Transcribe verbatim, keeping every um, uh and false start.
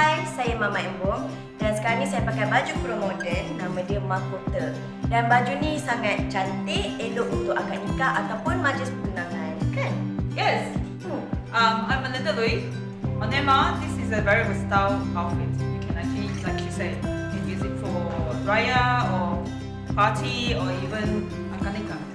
Hai, saya Mama Embong dan sekarang ni saya pakai baju pro moden, nama dia Mahkota. Dan baju ni sangat cantik, elok untuk akad nikah ataupun majlis pertunangan, kan? Yes. Hmm. Um, I'm Melinda Lui. On Emma, this is a very versatile outfit. You can actually, like she said, you can use it for raya or party or even akad nikah.